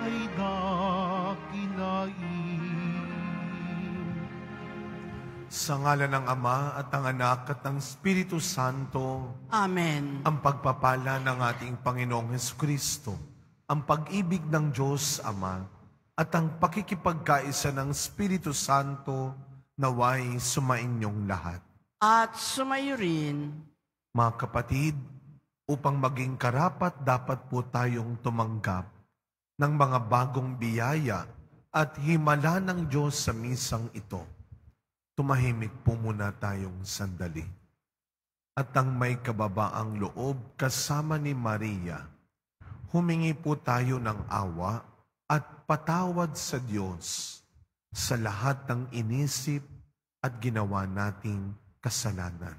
ay dakinain. Sa ngalan ng Ama at ng Anak at ng Espiritu Santo. Amen. Ang pagpapala ng ating Panginoong Hesukristo, ang pag-ibig ng Diyos Ama, at ang pakikipagkaisa ng Espiritu Santo naway sumainyong lahat. At sumayo rin. Mga kapatid, upang maging karapat dapat po tayong tumanggap ng mga bagong biyaya at himala ng Diyos sa misang ito. Tumahimik po muna tayong sandali. At ang may kababaang loob kasama ni Maria, humingi po tayo ng awa at patawad sa Diyos sa lahat ng inisip at ginawa nating kasalanan.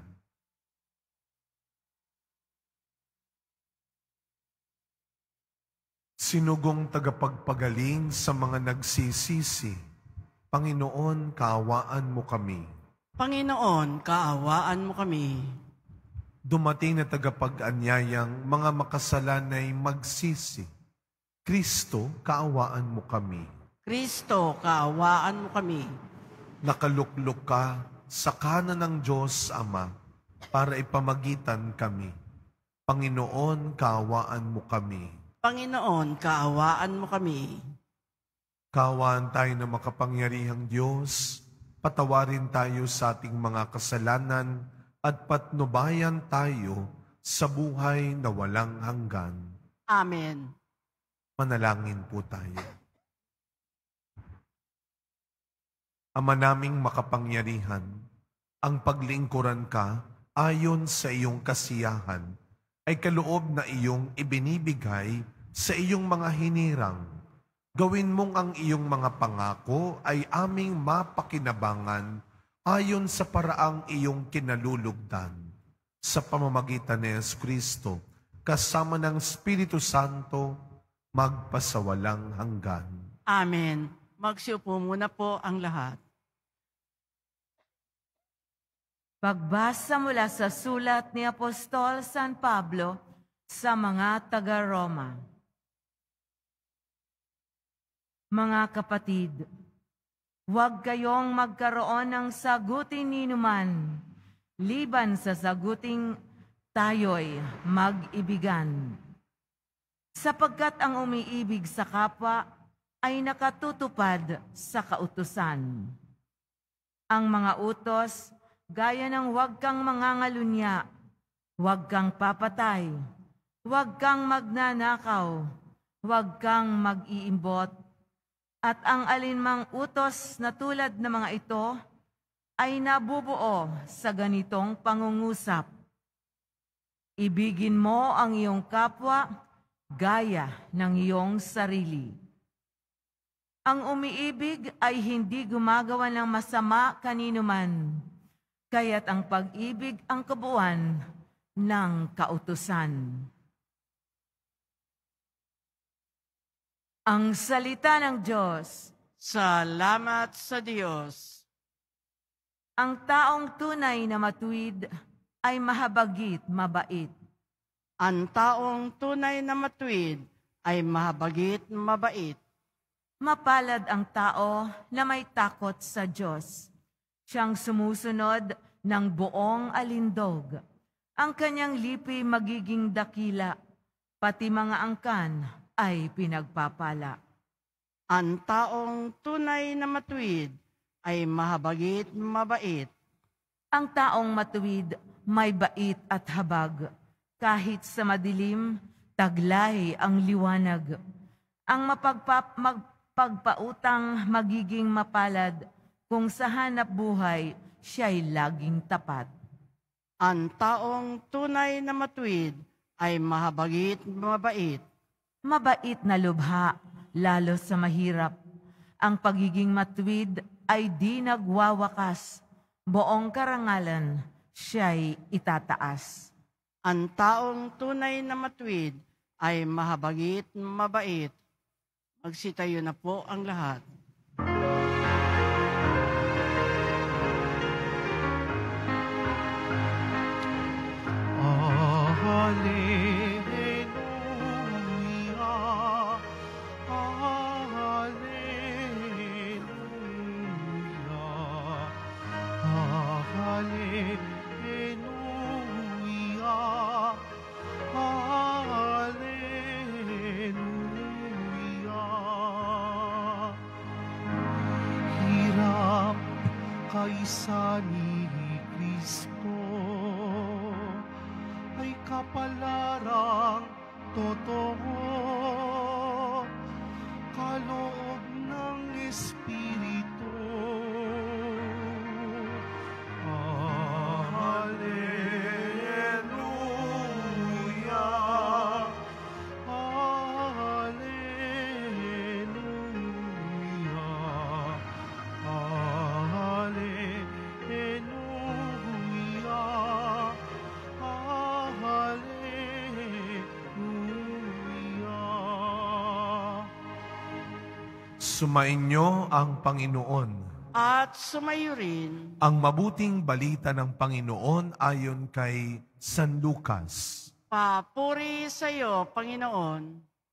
Sinugong tagapagpagaling sa mga nagsisisi, Panginoon, kaawaan mo kami. Panginoon, kaawaan mo kami. Dumating na tagapag-anyayang mga makasalanay magsisi. Kristo, kaawaan mo kami. Kristo, kaawaan mo kami. Nakaluklok ka sa kanan ng Diyos Ama para ipamagitan kami. Panginoon, kaawaan mo kami. Panginoon, kaawaan mo kami. Kaawaan tayo ng makapangyarihang Diyos, patawarin tayo sa ating mga kasalanan at patnubayan tayo sa buhay na walang hanggan. Amen. Manalangin po tayo. Ama naming makapangyarihan, ang paglingkuran ka ayon sa iyong kasiyahan ay kaloob na iyong ibinibigay sa iyong mga hinirang. Gawin mong ang iyong mga pangako ay aming mapakinabangan ayon sa paraang iyong kinalulugdan. Sa pamamagitan ni Jesucristo, kasama ng Espiritu Santo, magpasawalang hanggan. Amen. Magsiupo muna po ang lahat. Pagbasa mula sa sulat ni Apostol San Pablo sa mga taga-Roma. Mga kapatid, huwag kayong magkaroon ng sagutin ninuman, liban sa saguting tayo'y mag-ibigan. Sapagkat ang umiibig sa kapwa ay nakatutupad sa kautusan. Ang mga utos, gaya ng huwag kang mangangalunya, huwag kang papatay, huwag kang magnanakaw, huwag kang mag-iimbot, at ang alinmang utos na tulad ng mga ito ay nabubuo sa ganitong pangungusap. Ibigin mo ang iyong kapwa gaya ng iyong sarili. Ang umiibig ay hindi gumagawa ng masama kanino man, kaya't ang pag-ibig ang kabuuan ng kautusan. Ang salita ng Diyos. Salamat sa Diyos. Ang taong tunay na matuwid ay mahabagit, mabait. Ang taong tunay na matuwid ay mahabagit, mabait. Mapalad ang tao na may takot sa Diyos. Siyang sumusunod ng buong alindog. Ang kanyang lipi magiging dakila, pati mga angkan ay pinagpapala. Ang taong tunay na matuwid ay mahabagit, mabait. Ang taong matuwid may bait at habag. Kahit sa madilim, taglay ang liwanag. Ang magpagpautang magiging mapalad kung sa hanap buhay siya'y laging tapat. Ang taong tunay na matuwid ay mahabagit, mabait. Mabait na lubha, lalo sa mahirap. Ang pagiging matuwid ay di nagwawakas. Buong karangalan, siya'y itataas. Ang taong tunay na matuwid ay mahabagit, mabait. Magsitayo na po ang lahat. Hallelujah, kaisa ni Kristo ay kapalarang totoo, kaloob ng Espiritu. Sumainyo ang Panginoon. At sumayo rin Ang mabuting balita ng Panginoon ayon kay San Lucas. papuri sa iyo, Panginoon.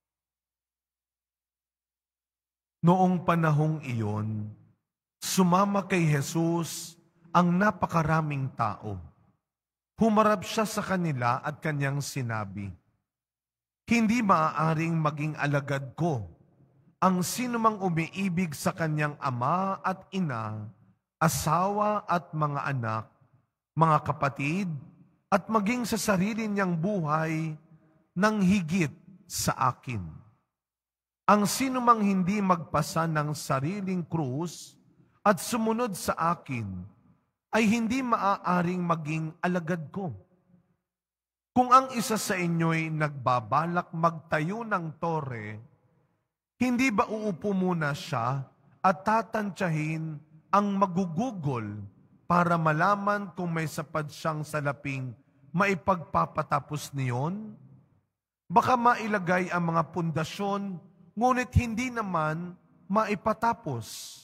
Noong panahong iyon, sumama kay Jesus ang napakaraming tao. Humarap siya sa kanila at kanyang sinabi, "Hindi maaaring maging alagad ko ang sinumang umiibig sa kanyang ama at ina, asawa at mga anak, mga kapatid, at maging sa sarili niyang buhay ng higit sa akin. Ang sinumang hindi magpasa ng sariling krus at sumunod sa akin, ay hindi maaaring maging alagad ko. Kung ang isa sa inyo'y nagbabalak magtayo ng tore, hindi ba uupo muna siya at tatantyahin ang magugugol para malaman kung may sapat siyang salaping maipagpapatapos niyon? Baka mailagay ang mga pundasyon, ngunit hindi naman maipatapos.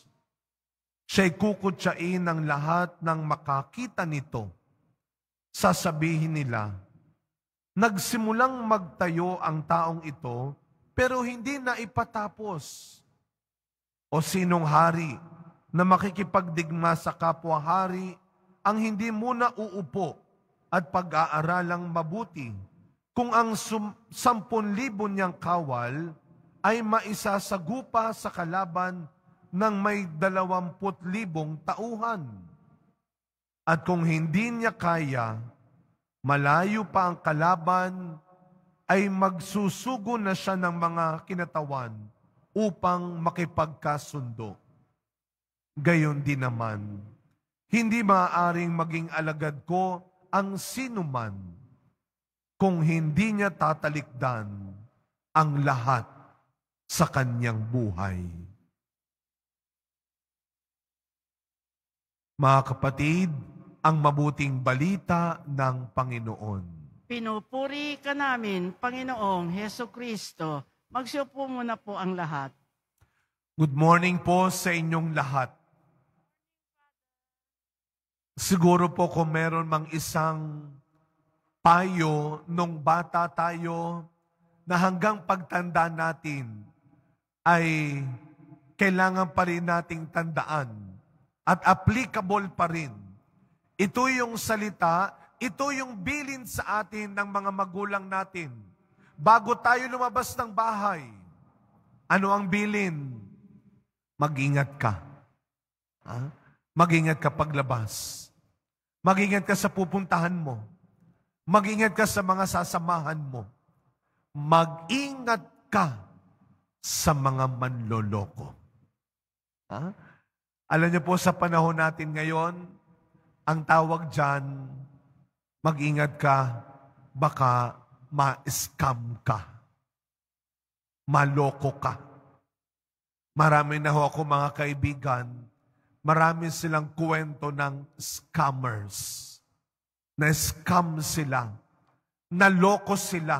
Siya'y kukutsain ng lahat ng makakita nito. Sasabihin nila, nagsimulang magtayo ang taong ito, pero hindi na ipatapos. O sinong hari na makikipagdigma sa kapwa-hari ang hindi muna uupo at pag-aaralang mabuti kung ang 10,000 niyang kawal ay maisasagupa sa kalaban ng may 20,000 tauhan. At kung hindi niya kaya, malayo pa ang kalaban, ay magsusugo na siya ng mga kinatawan upang makipagkasundo. Gayon din naman, hindi maaaring maging alagad ko ang sinuman kung hindi niya tatalikdan ang lahat sa kanyang buhay. Mga kapatid, ang mabuting balita ng Panginoon. Pinupuri ka namin, Panginoong Heso Kristo. Magsiupo muna po ang lahat. Good morning po sa inyong lahat. Siguro po kung meron mang isang payo nung bata tayo na hanggang pagtanda natin ay kailangan pa rin nating tandaan at applicable pa rin. Ito yung salita, ito yung bilin sa atin ng mga magulang natin. Bago tayo lumabas ng bahay, ano ang bilin? Mag-ingat ka. Mag-ingat ka paglabas. Mag-ingat ka sa pupuntahan mo. Mag-ingat ka sa mga sasamahan mo. Mag-ingat ka sa mga manloloko. Alam niyo po sa panahon natin ngayon, ang tawag dyan, mag-ingat ka, baka ma-scam ka. Maloko ka. Marami na ho ako mga kaibigan, marami silang kwento ng scammers. Na-scam sila. Naloko sila.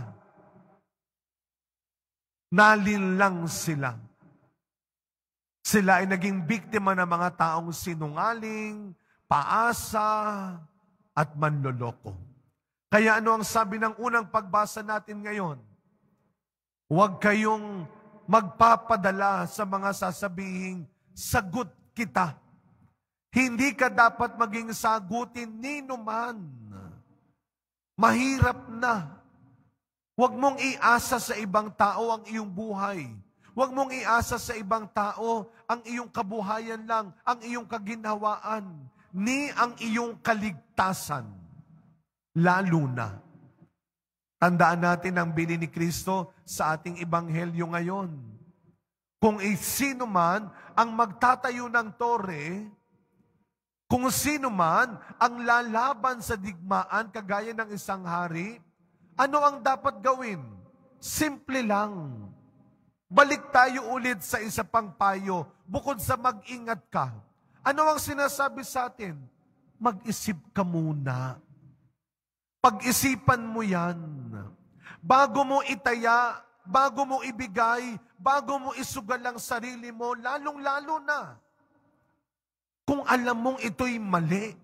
Nalinlang sila. Sila ay naging biktima ng mga taong sinungaling, paasa, at manloloko. Kaya ano ang sabi ng unang pagbasa natin ngayon? Huwag kayong magpapadala sa mga sasabihing, sagot kita. Hindi ka dapat maging sagutin nino man. Mahirap na. Huwag mong iasa sa ibang tao ang iyong buhay. Huwag mong iasa sa ibang tao ang iyong kabuhayan lang, ang iyong kaginhawaan. ni ang iyong kaligtasan, lalo na. Tandaan natin ang bili ni Kristo sa ating ebanghelyo ngayon. Kung sino man ang magtatayo ng tore, kung sino man ang lalaban sa digmaan kagaya ng isang hari, ano ang dapat gawin? Simple lang. Balik tayo ulit sa isa pang payo, bukod sa mag-ingat ka. Ano ang sinasabi sa atin? Mag-isip ka muna. Pag-isipan mo yan. Bago mo itaya, bago mo ibigay, bago mo isugal ang sarili mo, lalong-lalo na. Kung alam mong ito'y mali,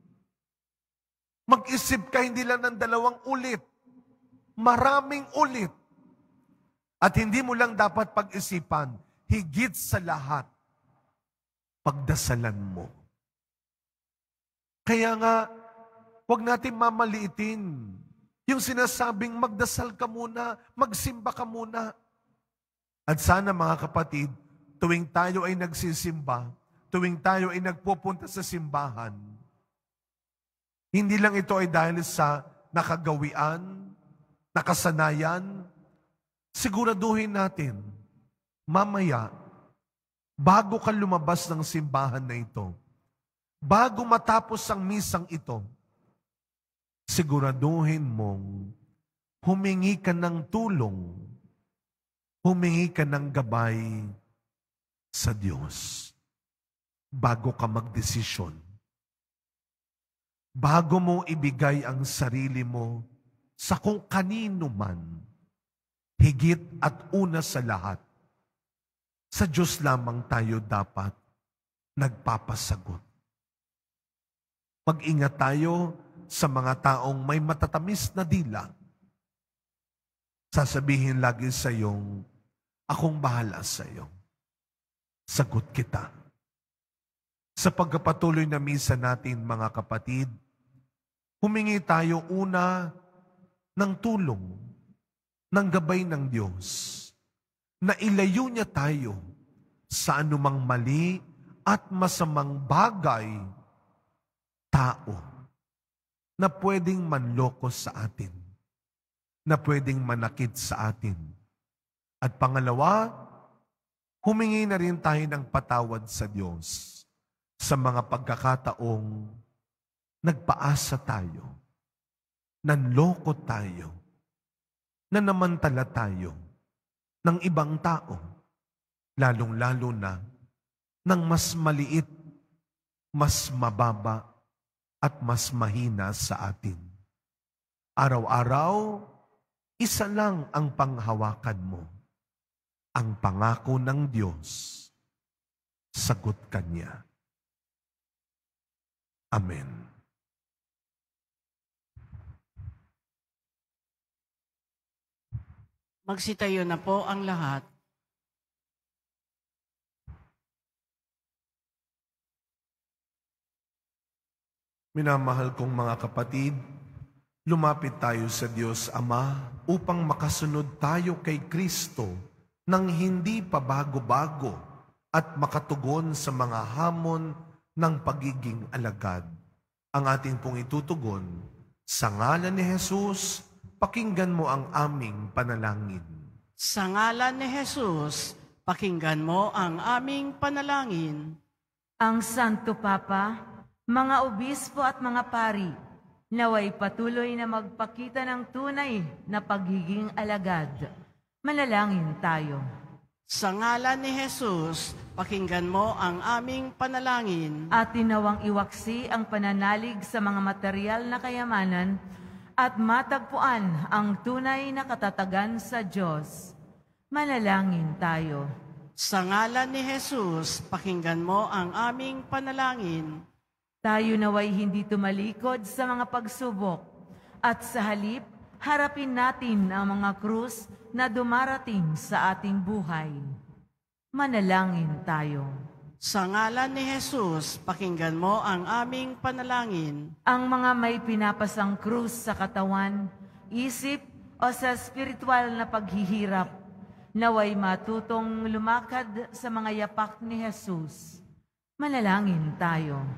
mag-isip ka hindi lang ng 2 ulit, maraming ulit. At hindi mo lang dapat pag-isipan, higit sa lahat, pagdasalan mo. Kaya nga, huwag natin mamaliitin yung sinasabing magdasal ka muna, magsimba ka muna. At sana mga kapatid, tuwing tayo ay nagsisimba, tuwing tayo ay nagpupunta sa simbahan, hindi lang ito ay dahil sa nakagawian, nakasanayan, siguraduhin natin, mamaya, bago ka lumabas ng simbahan na ito, bago matapos ang misang ito, siguraduhin mong humingi ka ng tulong, humingi ka ng gabay sa Diyos bago ka magdesisyon. Bago mo ibigay ang sarili mo sa kung kanino man, higit at una sa lahat, sa Diyos lamang tayo dapat nagpapasagot. Mag-ingat tayo sa mga taong may matatamis na dila. Sasabihin lagi sa iyong, akong bahala sa iyo. Sagot kita. Sa pagkapatuloy na misa natin, mga kapatid, humingi tayo una ng tulong, ng gabay ng Diyos, na ilayo niya tayo sa anumang mali at masamang bagay, tao, na pwedeng manloko sa atin, na pwedeng manakit sa atin. At pangalawa, humingi na rin tayo ng patawad sa Diyos sa mga pagkakataong nagpaasa tayo, nanloko tayo, nanamantala tayo ng ibang tao, lalong-lalo na ng mas maliit, mas mababa, at mas mahina sa atin. Araw-araw, isa lang ang panghawakan mo, ang pangako ng Diyos. Sagot ka niya. Amen. Magsitayo na po ang lahat. Minamahal kong mga kapatid, lumapit tayo sa Diyos Ama upang makasunod tayo kay Kristo nang hindi pabago-bago at makatugon sa mga hamon ng pagiging alagad. Ang ating pong itutugon, sa ngalan ni Jesus, pakinggan mo ang aming panalangin. Sa ngalan ni Jesus, pakinggan mo ang aming panalangin. Ang Santo Papa, mga obispo at mga pari, naway patuloy na magpakita ng tunay na pagiging alagad. Manalangin tayo. Sa ngalan ni Jesus, pakinggan mo ang aming panalangin. At tinawang iwaksi ang pananalig sa mga material na kayamanan at matagpuan ang tunay na katatagan sa Diyos. Manalangin tayo. Sa ngalan ni Jesus, pakinggan mo ang aming panalangin. Tayo naway hindi tumalikod sa mga pagsubok at sa halip, harapin natin ang mga krus na dumarating sa ating buhay. Manalangin tayo. Sa ngalan ni Jesus, pakinggan mo ang aming panalangin. Ang mga may pinapasang krus sa katawan, isip o sa spiritual na paghihirap, naway matutong lumakad sa mga yapak ni Jesus. Manalangin tayo.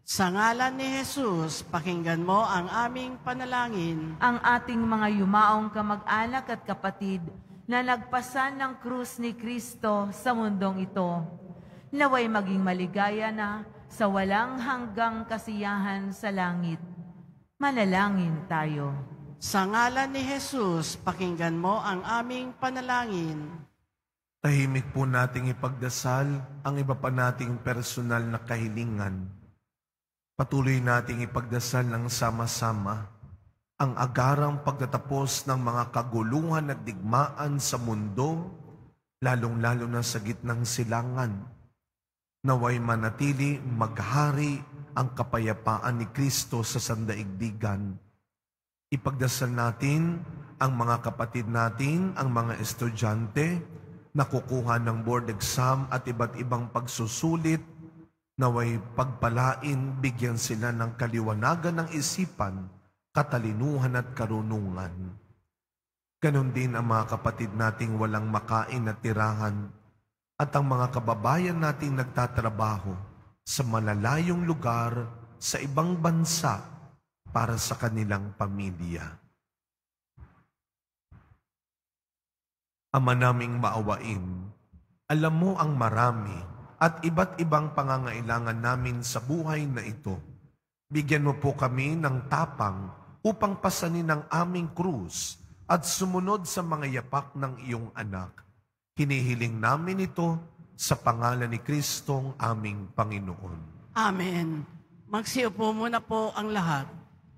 Sa ngalan ni Jesus, pakinggan mo ang aming panalangin. Ang ating mga yumaong kamag-anak at kapatid na nagpasan ng krus ni Kristo sa mundong ito, naway maging maligaya na sa walang hanggang kasiyahan sa langit. Manalangin tayo. Sa ngalan ni Jesus, pakinggan mo ang aming panalangin. Tahimik po nating ipagdasal ang iba pa nating personal na kahilingan. Patuloy nating ipagdasal ng sama-sama ang agarang pagtatapos ng mga kaguluhan at digmaan sa mundo, lalong-lalo na sa gitnang silangan. Naway manatili maghari ang kapayapaan ni Kristo sa sandaigdigan. Ipagdasal natin ang mga kapatid natin, ang mga estudyante na kukuha ng board exam at iba't ibang pagsusulit, naway pagpalain, bigyan sila ng kaliwanagan ng isipan, katalinuhan at karunungan. Ganon din ang mga kapatid nating walang makain at tirahan at ang mga kababayan nating nagtatrabaho sa malalayong lugar sa ibang bansa para sa kanilang pamilya. Ama naming maawain, alam mo ang marami at iba't ibang pangangailangan namin sa buhay na ito. Bigyan mo po kami ng tapang upang pasanin ang aming krus at sumunod sa mga yapak ng iyong anak. Hinihiling namin ito sa pangalan ni Kristong aming Panginoon. Amen. Magsiupo muna po ang lahat.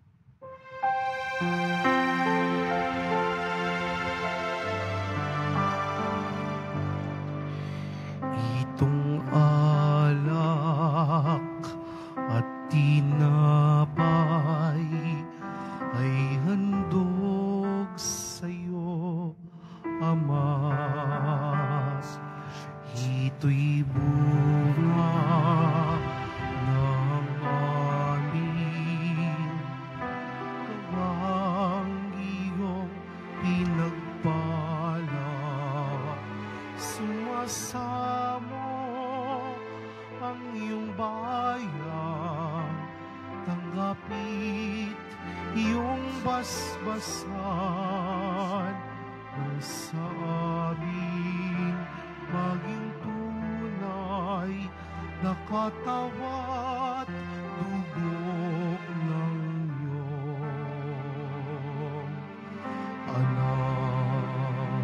Itong alak at tinapay ay handog sa'yo, Ama. Ito'y bunga ng aming gawang iyong pinagpala. Sumasamo ang iyong bayan, tanggapit iyong basbasan ng sa amin maging tunay na katawat dugok ng iyong anak.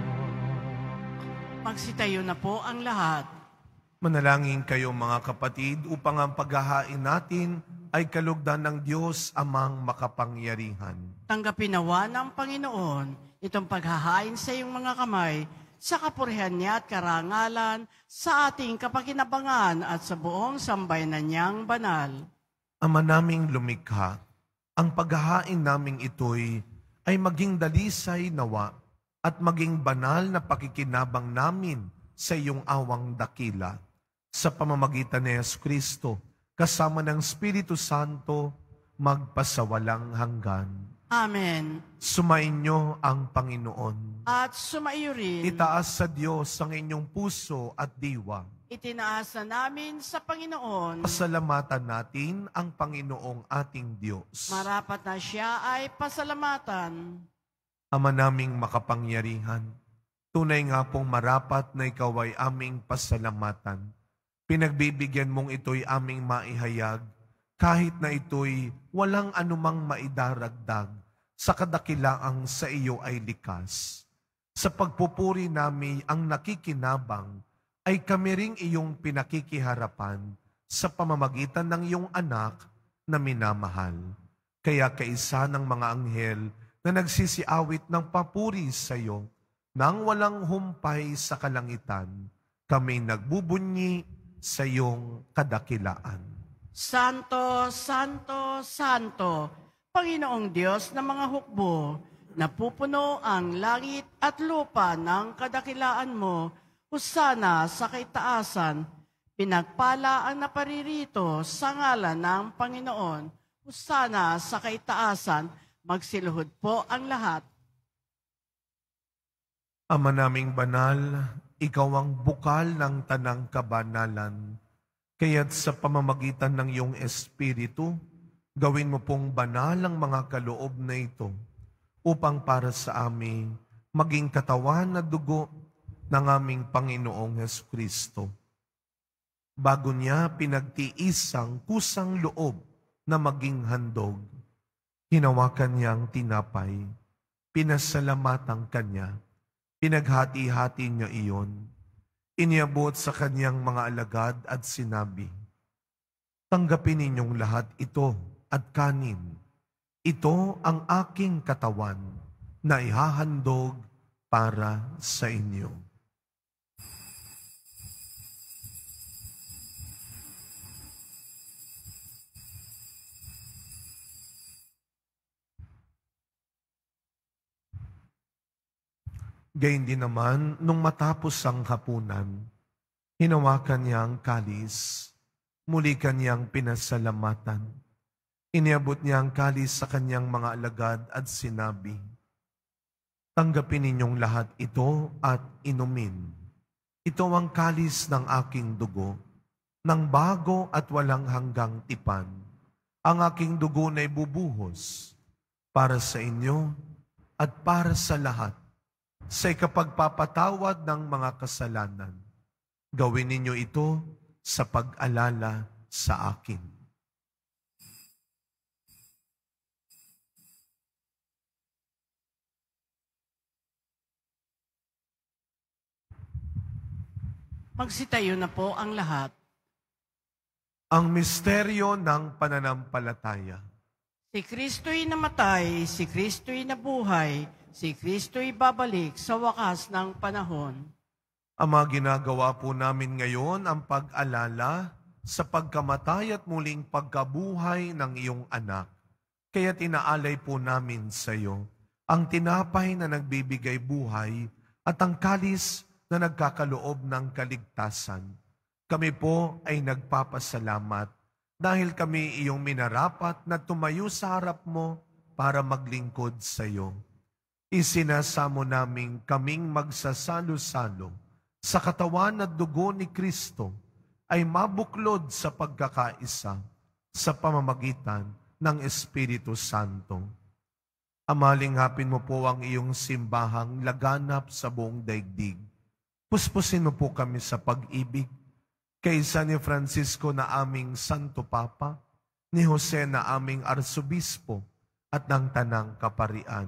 Magsitayo na po ang lahat. Manalangin kayo mga kapatid upang ang paghahain natin ay kalugdan ng Diyos amang makapangyarihan. Tanggapin nawa ng Panginoon itong paghahain sa iyong mga kamay sa kapurihan niya at karangalan sa ating kapakinabangan at sa buong sambayanan niyang banal. Ama naming lumikha, ang paghahain naming ito'y ay maging dalisay nawa at maging banal na pakikinabang namin sa iyong awang dakila. Sa pamamagitan ni Jesucristo, kasama ng Espiritu Santo, magpasawalang hanggan. Amen. Sumainyo ang Panginoon. At sumaiyo rin. Itaas sa Diyos ang inyong puso at diwa. Itinaas na namin sa Panginoon. Pasalamatan natin ang Panginoong ating Diyos. Marapat na siya ay pasalamatan. Ama naming makapangyarihan, tunay nga pong marapat na ikaw ay aming pasalamatan. Pinagbibigyan mong ito'y aming maihayag, kahit na ito'y walang anumang maidaragdag sa kadakilaang sa iyo ay likas. Sa pagpupuri namin ang nakikinabang, ay kami ring iyong pinakikiharapan sa pamamagitan ng iyong anak na minamahal. Kaya kaisa ng mga anghel na nagsisiawit ng papuri sa iyo, nang walang humpay sa kalangitan, kami nagbubunyi sa iyong kadakilaan. Santo, Santo, Santo, Panginoong Diyos ng mga hukbo, napupuno ang langit at lupa ng kadakilaan mo, husana sa kaitaasan, pinagpala ang naparirito sa ngalan ng Panginoon, husana sa kaitaasan, magsiluhod po ang lahat. Ama naming banal, ikaw ang bukal ng tanang kabanalan. Kaya't sa pamamagitan ng iyong Espiritu, gawin mo pong banal ang mga kaloob na ito upang para sa amin maging katawan na dugo ng aming Panginoong Jesucristo. Bago niya pinagtiis ang kusang loob na maging handog, hinawakan niya ang tinapay, pinasalamatan kanya, pinaghati-hati niya iyon, iniabot sa kanyang mga alagad at sinabi, "Tanggapin ninyong lahat ito at kanin. Ito ang aking katawan na ihahandog para sa inyo." Gayun din naman, nung matapos ang hapunan, hinawakan niya ang kalis, muli kanyang pinasalamatan. Iniabot niya ang kalis sa kanyang mga alagad at sinabi, "Tanggapin ninyong lahat ito at inumin. Ito ang kalis ng aking dugo, ng bago at walang hanggang tipan. Ang aking dugo na ibubuhos para sa inyo at para sa lahat, sa ikapagpapatawad ng mga kasalanan. Gawin ninyo ito sa pag-alala sa akin." Magsitayo na po ang lahat. Ang misteryo ng pananampalataya. Si Kristo'y namatay, si Kristo'y nabuhay, si Kristo'y babalik sa wakas ng panahon. Ama, ginagawa po namin ngayon ang pag-alala sa pagkamatay at muling pagkabuhay ng iyong anak. Kaya tinaalay po namin sa iyo ang tinapay na nagbibigay buhay at ang kalis na nagkakaloob ng kaligtasan. Kami po ay nagpapasalamat dahil kami iyong minarapat na tumayo sa harap mo para maglingkod sa iyo. Isinasamo namin kaming magsasalo-salo sa katawan at dugo ni Kristo ay mabuklod sa pagkakaisa sa pamamagitan ng Espiritu Santo. Amalingapin mo po ang iyong simbahang laganap sa buong daigdig. Puspusin mo po kami sa pag-ibig kaysa ni Francisco na aming Santo Papa, ni Jose na aming Arsobispo at ng Tanang Kaparian.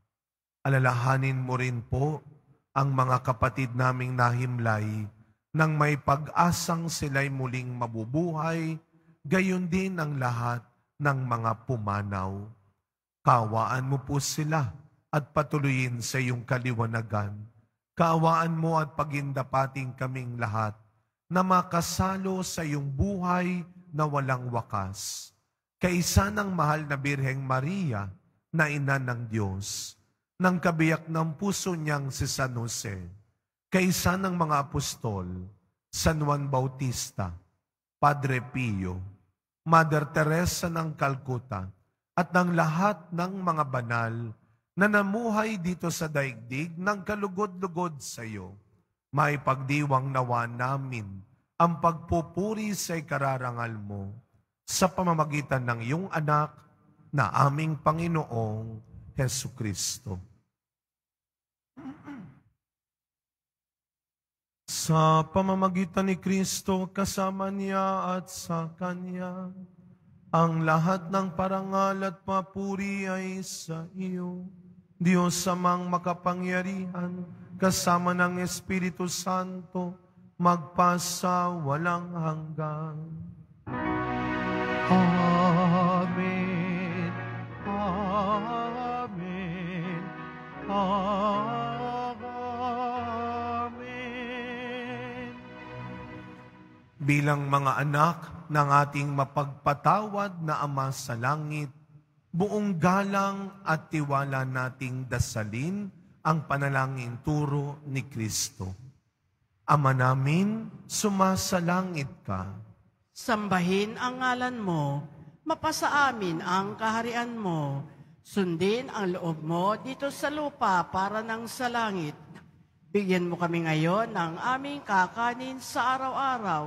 Alalahanin mo rin po ang mga kapatid naming nahimlay nang may pag-asang sila'y muling mabubuhay, gayon din ang lahat ng mga pumanaw. Kaawaan mo po sila at patuloyin sa iyong kaliwanagan. Kaawaan mo at pagindapating kaming lahat na makasalo sa iyong buhay na walang wakas. Kaisa ng mahal na Birheng Maria na ina ng Diyos, ng kabiyak ng puso niyang si San Jose, kaisa ng mga apostol, San Juan Bautista, Padre Pio, Mother Teresa ng Calcutta, at ng lahat ng mga banal na namuhay dito sa daigdig ng kalugod-lugod sa iyo, maipagdiwang nawa namin ang pagpupuri sa ikararangal mo sa pamamagitan ng iyong anak na aming Panginoong Jesucristo. Sa pamamagitan ni Kristo, kasama niya at sa Kanya, ang lahat ng parangal at papuri ay sa iyo, Diyos amang makapangyarihan, kasama ng Espiritu Santo, magpasa walang hanggan. Amen. Amen. Amen. Bilang mga anak ng ating mapagpatawad na Ama sa langit, buong galang at tiwala nating dasalin ang panalangin turo ni Kristo. Ama namin, sumasalangit ka. Sambahin ang ngalan mo, mapasa amin ang kaharian mo, sundin ang loob mo dito sa lupa para ng sa langit. Bigyan mo kami ngayon ng aming kakanin sa araw-araw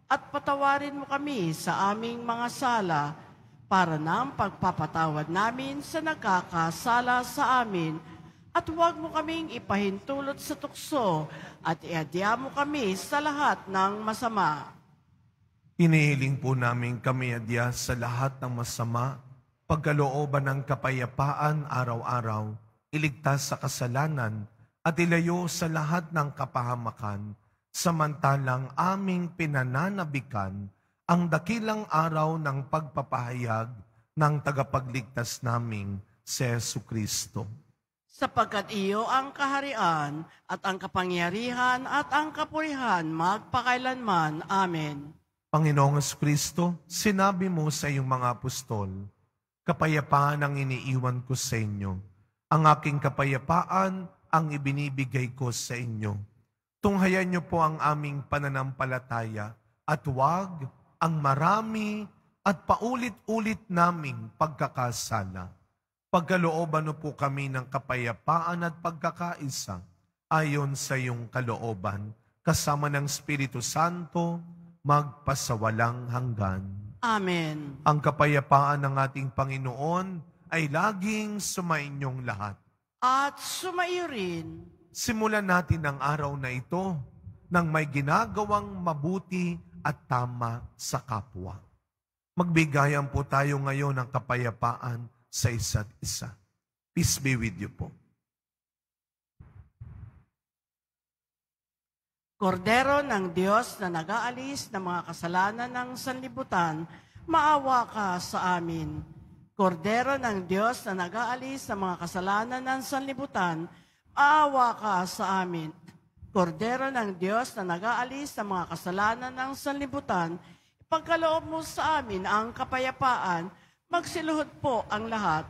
at patawarin mo kami sa aming mga sala para ng pagpapatawad namin sa nagkakasala sa amin, at huwag mo kaming ipahintulot sa tukso at iadya mo kami sa lahat ng masama. Inihiling po namin kami adya sa lahat ng masama, pagkalooban ng kapayapaan araw-araw, iligtas sa kasalanan, at ilayo sa lahat ng kapahamakan, samantalang aming pinananabikan ang dakilang araw ng pagpapahayag ng tagapagligtas naming si Jesucristo. Sapagkat iyo ang kaharian at ang kapangyarihan at ang kapurihan magpakailanman. Amen. Panginoong Jesucristo, sinabi mo sa iyong mga apostol, kapayapaan ang iniiwan ko sa inyo. Ang aking kapayapaan ang ibinibigay ko sa inyo. Tunghayan niyo po ang aming pananampalataya at huwag ang marami at paulit-ulit naming pagkakasala. Pagkalooban po kami ng kapayapaan at pagkakaisa ayon sa iyong kalooban, kasama ng Espiritu Santo, magpasawalang hanggan. Amen. Ang kapayapaan ng ating Panginoon ay laging sumainyong lahat. At sumaiyo rin. Simulan natin ang araw na ito nang may ginagawang mabuti at tama sa kapwa. Magbigayan po tayo ngayon ng kapayapaan sa isa't isa. Peace be with you po. Kordero ng Diyos na nag-aalis ng mga kasalanan ng sanlibutan, maawa ka sa amin. Kordero ng Diyos na nag-aalis ng mga kasalanan ng sanlibutan, maawa ka sa amin. Kordero ng Diyos na nag-aalis ng mga kasalanan ng sanlibutan, ipagkaloob mo sa amin ang kapayapaan. Magsiluhod po ang lahat.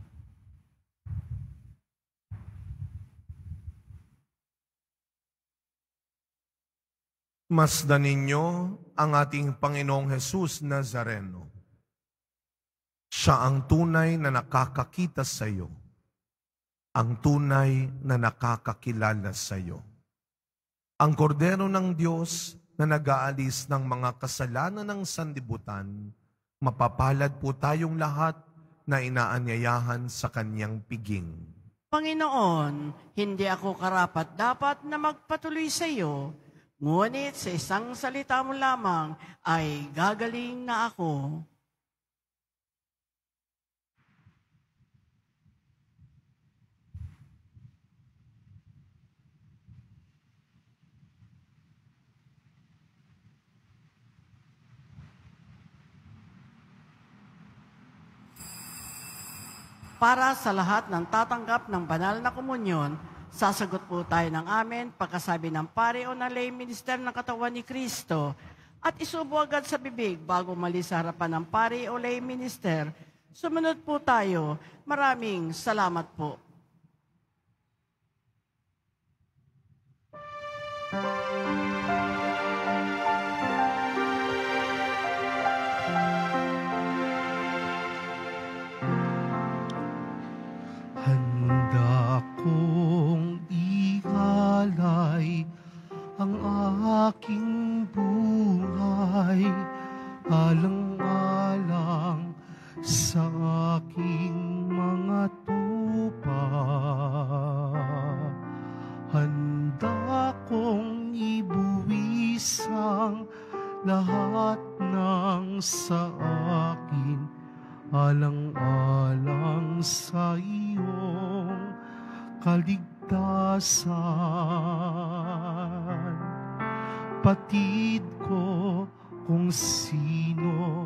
Masdan ninyo ang ating Panginoong Hesus Nazareno. Siya ang tunay na nakakakita sa iyo, ang tunay na nakakakilala sa iyo. Ang kordero ng Diyos na nag-aalis ng mga kasalanan ng sanlibutan, mapapalad po tayong lahat na inaanyayahan sa kanyang piging. Panginoon, hindi ako karapat-dapat na magpatuloy sa iyo, ngunit sa isang salita mo lamang ay gagaling na ako. Para sa lahat ng tatanggap ng banal na komunyon, sasagot po tayo ng amen pagkasabi ng pari o ng lay minister ng katawan ni Kristo at isubo agad sa bibig bago mali sa harapan ng pari o lay minister. Sumunod po tayo. Maraming salamat po. Handa kong ihalay ang aking buhay, alang-alang sa aking mga tupa. Handa kong ibuwis ang lahat ng sa akin, alang-alang sa iyong kaligtasan. Patid ko kung sino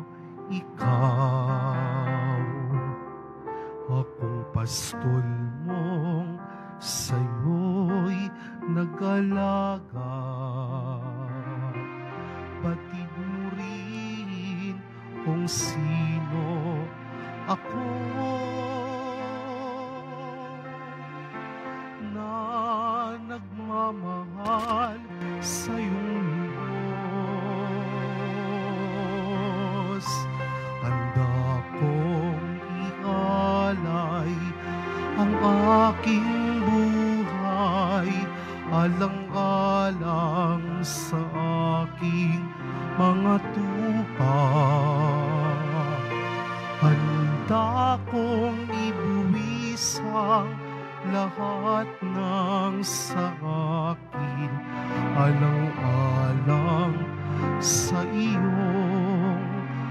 ikaw, akong pastol mong sa'yo'y nag-alaga. Patid mo rin kung sino ako, na nagmamahal sa iyong Diyos. Handa kong ialay ang aking buhay, alang-alang sa aking mga tupa. Handa kong ibuwis ang lahat ng sa akin, alang-alang sa iyong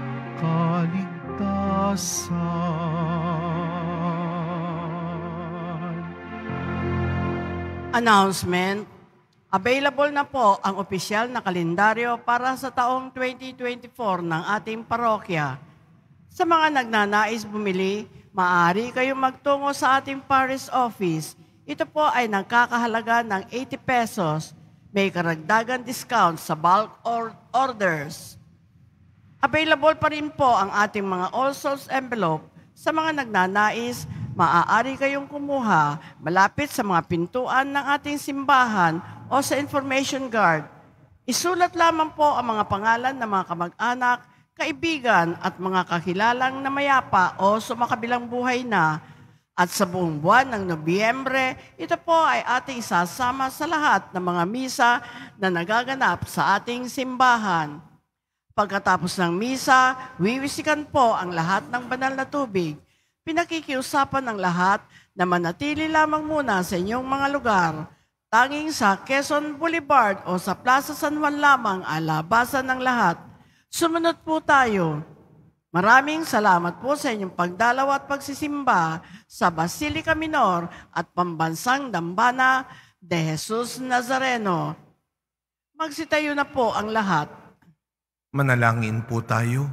kaligtasan. Announcement. Available na po ang opisyal na kalendaryo para sa taong 2024 ng ating parokya. Sa mga nagnanais bumili, maaari kayong magtungo sa ating parish office. Ito po ay nagkakahalaga ng 80 pesos. May karagdagan discount sa bulk orders. Available pa rin po ang ating mga All Souls envelope. Sa mga nagnanais, maaari kayong kumuha malapit sa mga pintuan ng ating simbahan o sa information guard. Isulat lamang po ang mga pangalan ng mga kamag-anak, kaibigan at mga kakilalang na mayapa o sumakabilang buhay na. At sa buong buwan ng Nobyembre, ito po ay ating isasama sa lahat ng mga misa na nagaganap sa ating simbahan. Pagkatapos ng misa, wiwisikan po ang lahat ng banal na tubig. Pinakikiusapan ng lahat na manatili lamang muna sa inyong mga lugar. Tanging sa Quezon Boulevard o sa Plaza San Juan lamang ang labasan ng lahat. Sumunod po tayo. Maraming salamat po sa inyong pagdalaw at pagsisimba sa Basilica Minor at Pambansang Dambana de Jesus Nazareno. Magsitayo na po ang lahat. Manalangin po tayo.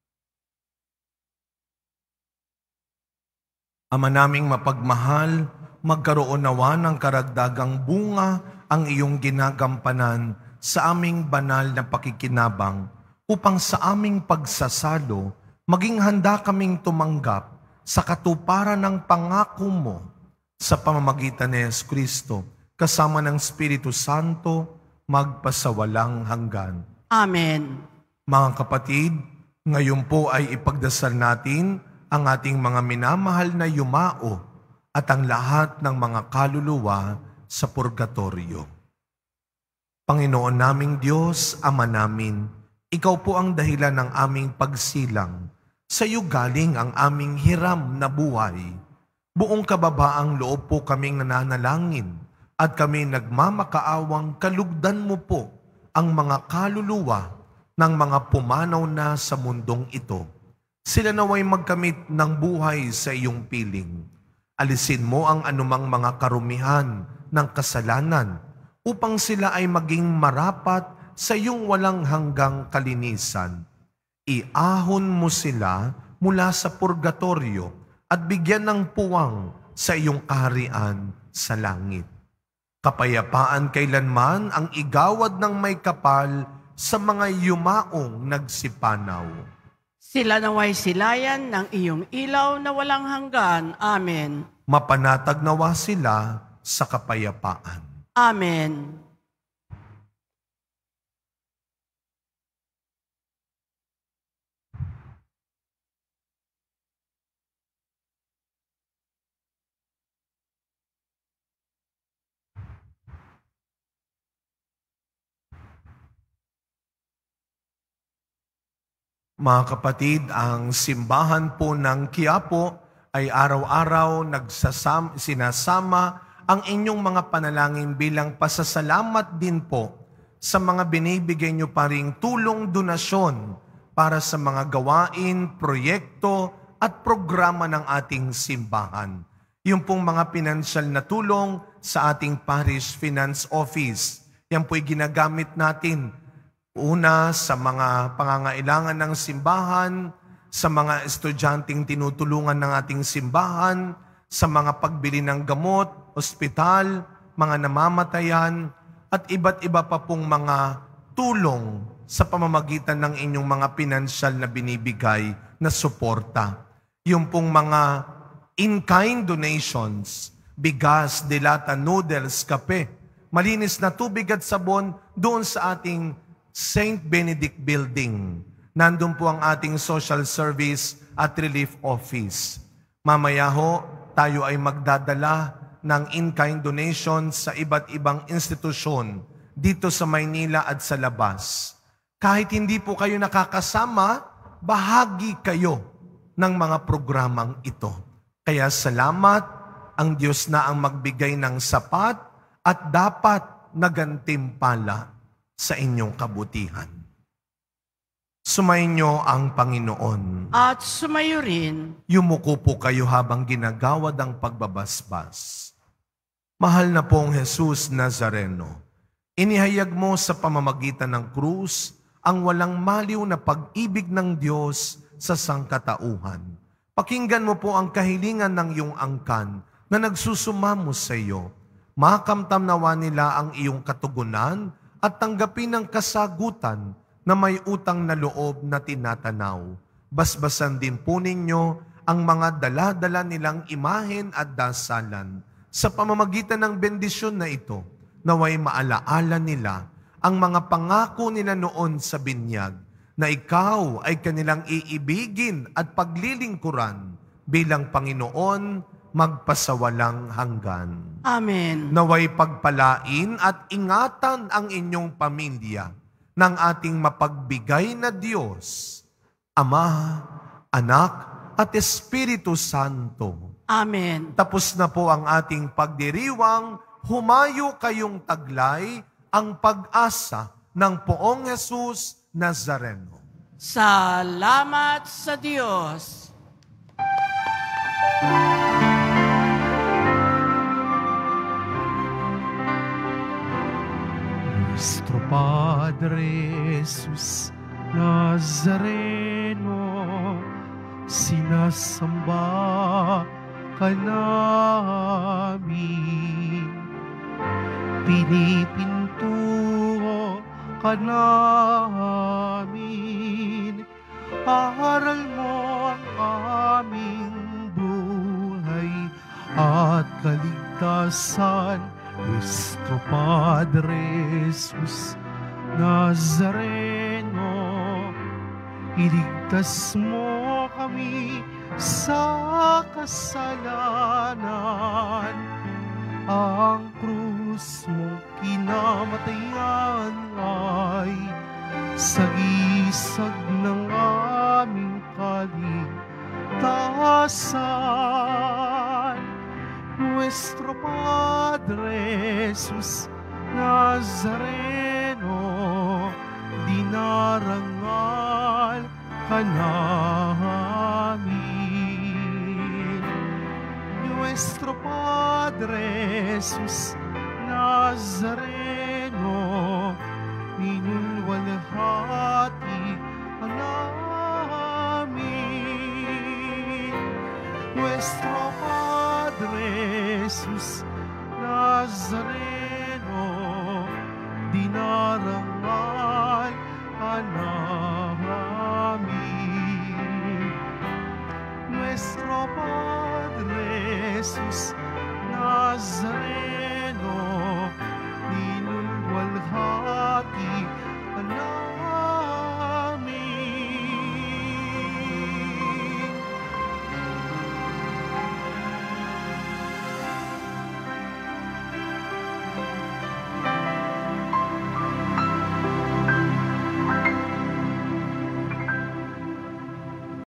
Ama naming mapagmahal, magkaroon nawa ng karagdagang bunga ang iyong ginagampanan sa aming banal na pakikinabang upang sa aming pagsasalo, maging handa kaming tumanggap sa katuparan ng pangako mo sa pamamagitan ni Yesu Kristo, kasama ng Espiritu Santo, magpasawalang hanggan. Amen. Mga kapatid, ngayon po ay ipagdasal natin ang ating mga minamahal na yumao at ang lahat ng mga kaluluwa sa purgatorio. Panginoon naming Diyos, Ama namin, Ikaw po ang dahilan ng aming pagsilang. Sa iyo galing ang aming hiram na buhay. Buong kababaang loob po kaming nananalangin at kami nagmamakaawang kalugdan mo po ang mga kaluluwa ng mga pumanaw na sa mundong ito. Sila naway magkamit ng buhay sa iyong piling. Alisin mo ang anumang mga karumihan ng kasalanan upang sila ay maging marapat sa iyong walang hanggang kalinisan. Iahon mo sila mula sa purgatorio at bigyan ng puwang sa iyong kaharian sa langit. Kapayapaan kailanman ang igawad ng may kapal sa mga yumaong nagsipanaw. Sila naway silayan ng iyong ilaw na walang hanggan. Amen. Mapanatag nawa sila sa kapayapaan. Amen. Mga kapatid, ang simbahan po ng Quiapo ay araw-araw sinasama ang inyong mga panalangin bilang pasasalamat din po sa mga binibigay nyo pa ring tulong donasyon para sa mga gawain, proyekto at programa ng ating simbahan. Yung pong mga pinansyal na tulong sa ating Parish Finance Office. Yan po'y ginagamit natin una, sa mga pangangailangan ng simbahan, sa mga estudyanteng tinutulungan ng ating simbahan, sa mga pagbili ng gamot, ospital, mga namamatayan, at iba't iba pa pong mga tulong sa pamamagitan ng inyong mga pinansyal na binibigay na suporta. Yung pong mga in-kind donations, bigas, dilata, noodles, kape, malinis na tubig at sabon doon sa ating St. Benedict Building. Nandun po ang ating social service at relief office. Mamaya ho, tayo ay magdadala ng in-kind donation sa iba't ibang institusyon dito sa Maynila at sa labas. Kahit hindi po kayo nakakasama, bahagi kayo ng mga programang ito. Kaya salamat, ang Diyos na ang magbigay ng sapat at dapat na gantimpala sa inyong kabutihan. Sumainyo ang Panginoon. At sumayo rin. Yumuko po kayo habang ginagawad ang pagbabasbas. Mahal na pong Jesus Nazareno, inihayag mo sa pamamagitan ng krus ang walang maliw na pag-ibig ng Diyos sa sangkatauhan. Pakinggan mo po ang kahilingan ng iyong angkan na nagsusumamo sa iyo. Makamtam nawa nila ang iyong katugunan at tanggapin ang kasagutan na may utang na loob na tinatanaw. Basbasan din po ninyo ang mga dala-dala nilang imahen at dasalan. Sa pamamagitan ng bendisyon na ito, naway maalaala nila ang mga pangako nila noon sa binyag, na ikaw ay kanilang iibigin at paglilingkuran bilang Panginoon magpasawalang hanggan. Amen. Naway pagpalain at ingatan ang inyong pamilya ng ating mapagbigay na Diyos, Ama, Anak, at Espiritu Santo. Amen. Tapos na po ang ating pagdiriwang, humayo kayong taglay ang pag-asa ng Poong Jesus Nazareno. Salamat sa Diyos. Nuestro Padre Jesus Nazareno, sinasamba ka namin. Pinipinto ka namin. Aral mo ang aming buhay at kaligtasan. Nuestro Padre Jesus Nazareno, iligtas mo kami sa kasalanan. Ang krus mong kinamatayan ay sagisag ng aming kaligtasan. Nuestro Padre Jesus Nazareno, dinarangal ka namin. Nuestro Padre Jesus Nazareno, minulwalhati ka namin. Nuestro Padre Jesus Nazareno, dinarangal ka namin. Nuestro Padre Jesus